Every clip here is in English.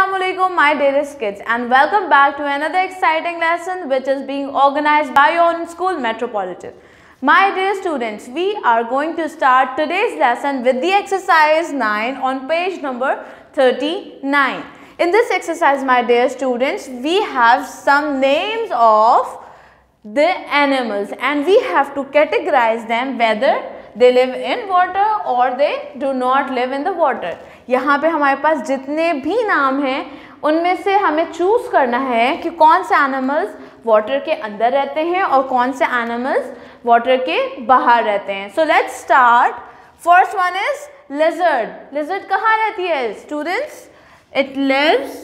Assalamualaikum my dearest kids and welcome back to another exciting lesson which is being organized by your own school Metropolitan. My dear students, we are going to start today's lesson with the exercise 9 on page number 39. In this exercise, my dear students, we have some names of the animals and we have to categorize them whether they live in water or they do not live in the water. यहाँ पे हमारे पास जितने भी नाम हैं उनमें से हमें चूज करना है कि कौन से एनिमल्स वाटर के अंदर रहते हैं और कौन से एनिमल्स वाटर के बाहर रहते हैं. So let's start. First one is lizard. Lizard कहाँ रहती है students? It lives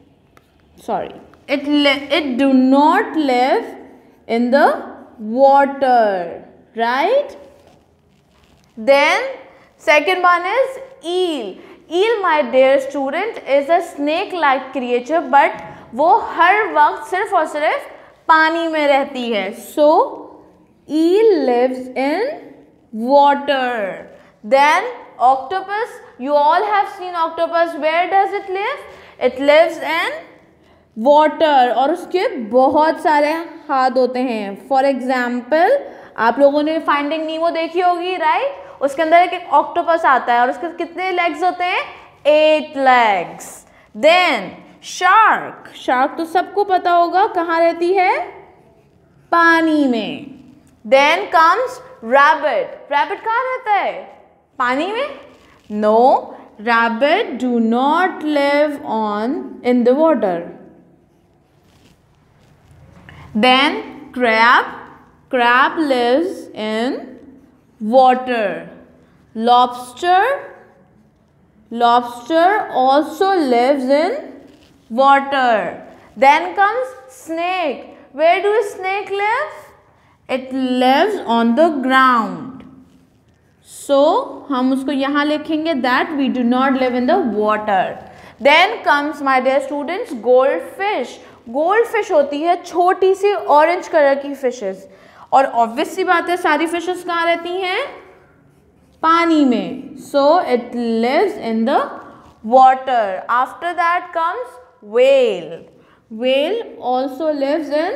it do not live in the water, right? Then second one is eel. eel, my dear student, is a snake like creature but वो हर वक्त सिर्फ और सिर्फ पानी में रहती है. So eel lives in water. Then octopus, you all have seen octopus. Where does it live? It lives in water और उसके बहुत सारे हाथ होते हैं. फॉर एग्जाम्पल आप लोगों ने फाइंडिंग नीमो देखी होगी, राइट? उसके अंदर एक ऑक्टोपस आता है और उसके कितने लेग्स होते हैं? 8 legs. Then shark. शार्क तो सबको पता होगा कहाँ रहती है? पानी में. Then comes rabbit. रैबिट कहाँ रहता है? पानी में? No, rabbit do not live in the water. Then crab. Crab lives in water. Lobster. Lobster also lives in water. Then comes snake. Where do snake live? It lives on the ground. So हम उसको यहाँ लिखेंगे that we do not live in the water. Then comes my dear students goldfish. Goldfish होती है छोटी सी orange colour की fishes और ऑब्वियस सी बात है सारी फिशेस कहाँ रहती हैं? पानी में. So it lives in the water. After that comes whale. Whale also lives in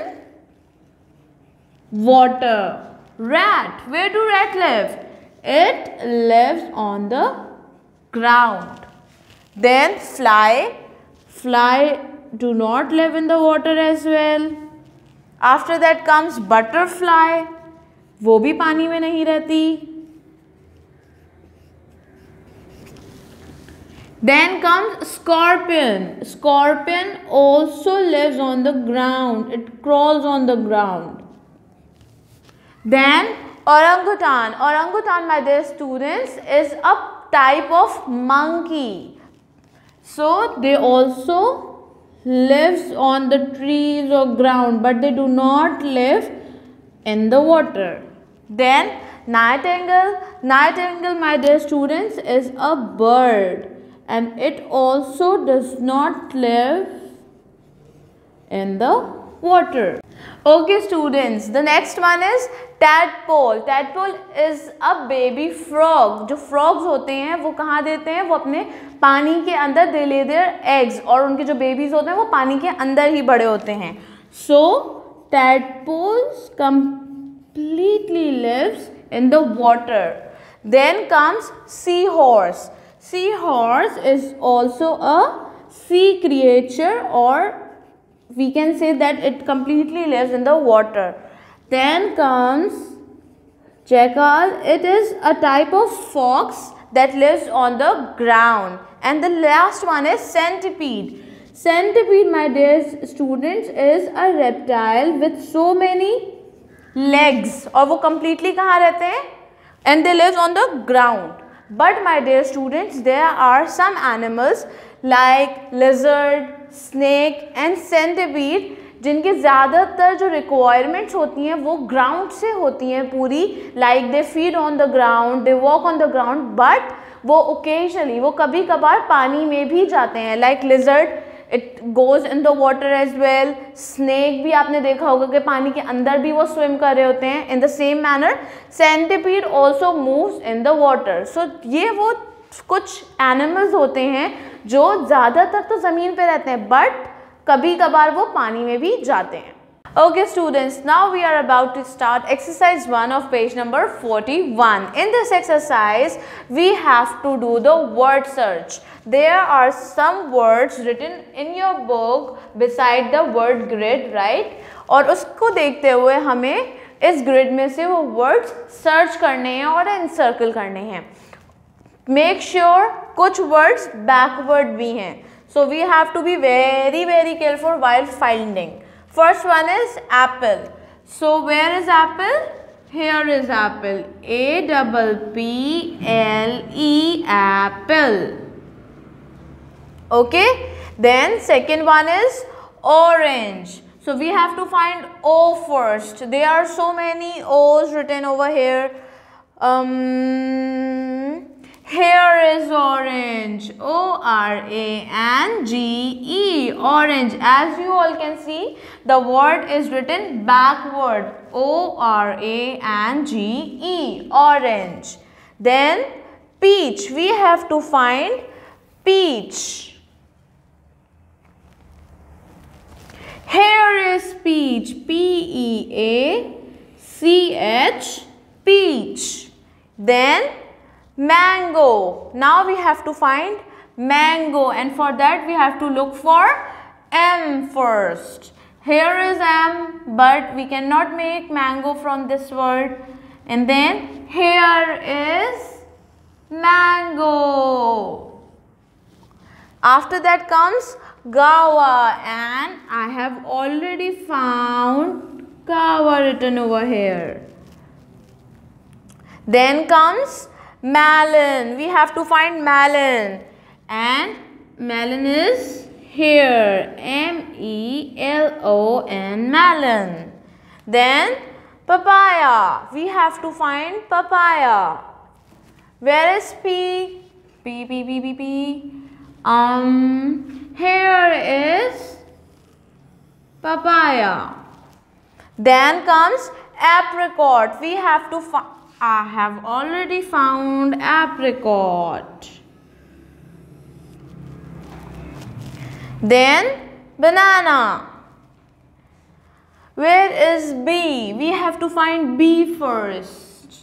water. Rat. Where do rat live? It lives on the ground. Then fly. Fly do not live in the water as well. After that comes butterfly. वो भी पानी में नहीं रहती. Then comes scorpion. Scorpion also lives on the ground. It crawls on the ground. Then orangutan. Orangutan, my dear students, is a type of monkey. So they also lives on the trees or ground but they do not live in the water. Then nightingale. Nightingale, my dear students, is a bird and it also does not live in the water. Okay students, the next one is tadpole. Tadpole is a baby frog. जो frogs होते हैं वो कहाँ देते हैं? वो अपने पानी के अंदर they lay their eggs और उनके जो babies होते हैं वो पानी के अंदर ही बड़े होते हैं. So tadpoles completely lives in the water. Then comes seahorse. Seahorse is also a sea creature or we can say that it completely lives in the water. Then comes jackal. It is a type of fox that lives on the ground. And the last one is centipede. Centipede, my dear students, is a reptile with so many legs. और वो completely कहाँ रहते हैं? And they live on the ground. But my dear students, there are some animals like lizard, snake and centipede जिनके ज़्यादातर जो requirements होती हैं वो ग्राउंड से होती हैं पूरी. Like they feed on the ground, they walk on the ground, but वो ओकेजनली वो कभी कभार पानी में भी जाते हैं. Like lizard, it goes in the water as well. Snake भी आपने देखा होगा कि पानी के अंदर भी वो स्विम कर रहे होते हैं. In the same manner centipede also moves in the water. So ये वो कुछ एनिमल्स होते हैं जो ज़्यादातर तो ज़मीन पे रहते हैं बट कभी कभार वो पानी में भी जाते हैं. Okay students, now we are about to start exercise 1 of page number 41. In this exercise, we have to do the word search. There are some words written in your book beside the word grid, right? और उसको देखते हुए हमें इस grid में से वो words search करने हैं और encircle करने हैं. Make sure कुछ words backward भी हैं. So we have to be very careful while finding. First one is apple. So where is apple? Here is apple. A-double-P-L-E, apple. Okay. Then second one is orange. So we have to find O first. There are so many O's written over here. Here is orange, O-R-A-N-G-E, orange. As you all can see, the word is written backward, O-R-A-N-G-E, orange. Then peach, we have to find peach. Here is peach, P-E-A-C-H, peach. Then mango. Now we have to find mango, and for that we have to look for M first. Here is M, but we cannot make mango from this word. And then here is mango. After that comes guava, and I have already found guava written over here. Then comes melon. We have to find melon, and melon is here, M-E-L-O-N, melon. Then papaya. We have to find papaya. Where is P? P. Here is papaya. Then comes apricot. We have to find. I have already found apricot. Then banana. Where is B? We have to find B first.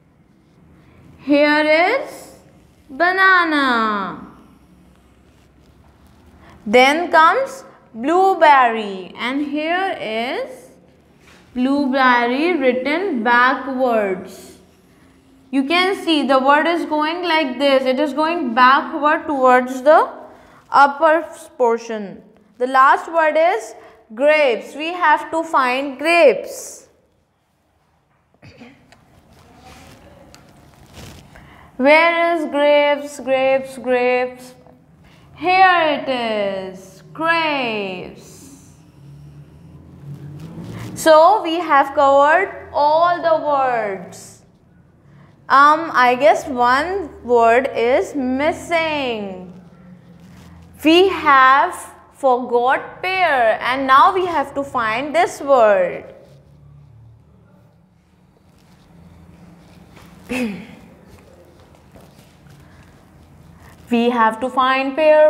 Here is banana. Then comes blueberry, and here is blueberry written backwards. You can see the word is going like this. It is going backward towards the upper portion. The last word is grapes. We have to find grapes. Where is grapes? Here it is, grapes. So we have covered all the words. I guess one word is missing. We have forgot pear, and now we have to find this word. We have to find pear.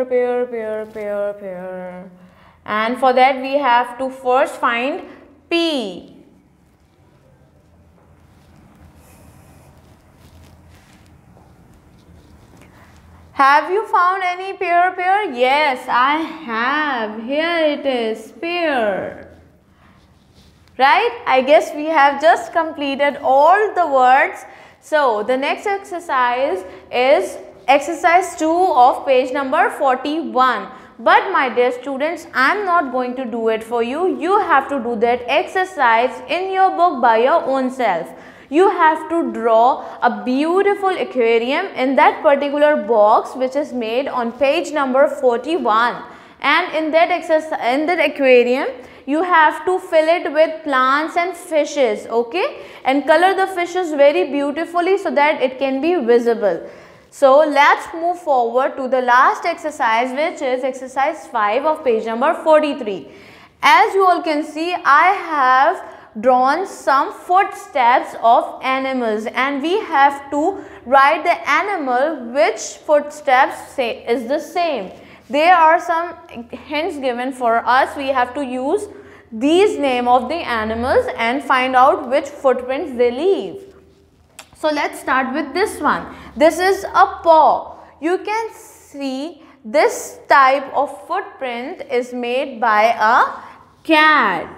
And for that we have to first find P. Have you found any pear? Yes, I have. Here it is, pear. Right? I guess we have just completed all the words. So, the next exercise is exercise 2 of page number 41. But my dear students, I am not going to do it for you. You have to do that exercise in your book by your own self. You have to draw a beautiful aquarium in that particular box which is made on page number 41. And in that aquarium, you have to fill it with plants and fishes, okay? And color the fishes very beautifully so that it can be visible. So let's move forward to the last exercise, which is exercise 5 of page number 43. As you all can see, I have drawn some footsteps of animals, and we have to write the animal which footsteps is the same. There are some hints given for us. We have to use these name of the animals and find out which footprints they leave. So let's start with this one. This is a paw. You can see this type of footprint is made by a cat.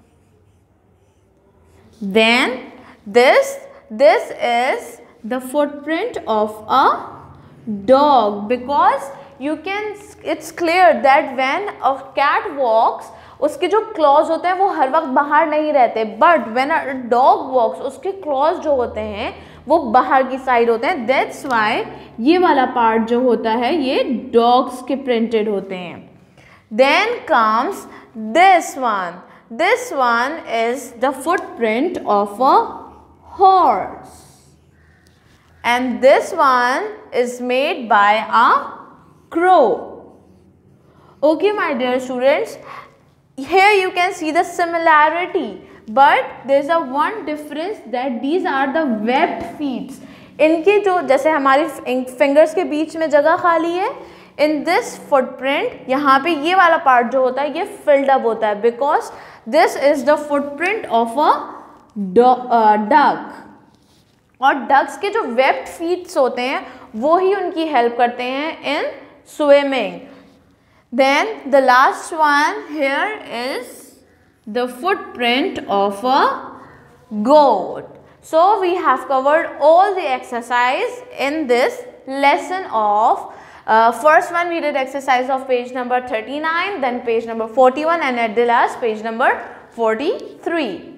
Then this is the footprint of a dog, because it's clear that when a cat walks, उसके जो clause होते हैं वो हर वक्त बाहर नहीं रहते, but when a dog walks उसके क्लॉज जो होते हैं वो बाहर की साइड होते हैं. दैट्स वाई ये वाला पार्ट जो होता है ये डॉग्स के प्रिंटेड होते हैं. Then comes this one. This one is the footprint of a horse, and this one is made by a crow. Okay, my dear students, here you can see the similarity, but there is a one difference that these are the webbed feet. इनके जो जैसे हमारी fingers के बीच में जगह खाली है, in this footprint यहाँ पे ये वाला पार्ट जो होता है ये फिल्ड अप होता है, because this is the footprint of a duck. और डक्स के जो वेब्ड फीट्स होते हैं वो ही उनकी हेल्प करते हैं in swimming. Then the last one here is the footprint of a goat. So we have covered all the exercise in this lesson of first one we did exercise of page number 39, then page number 41, and at the last page number 43.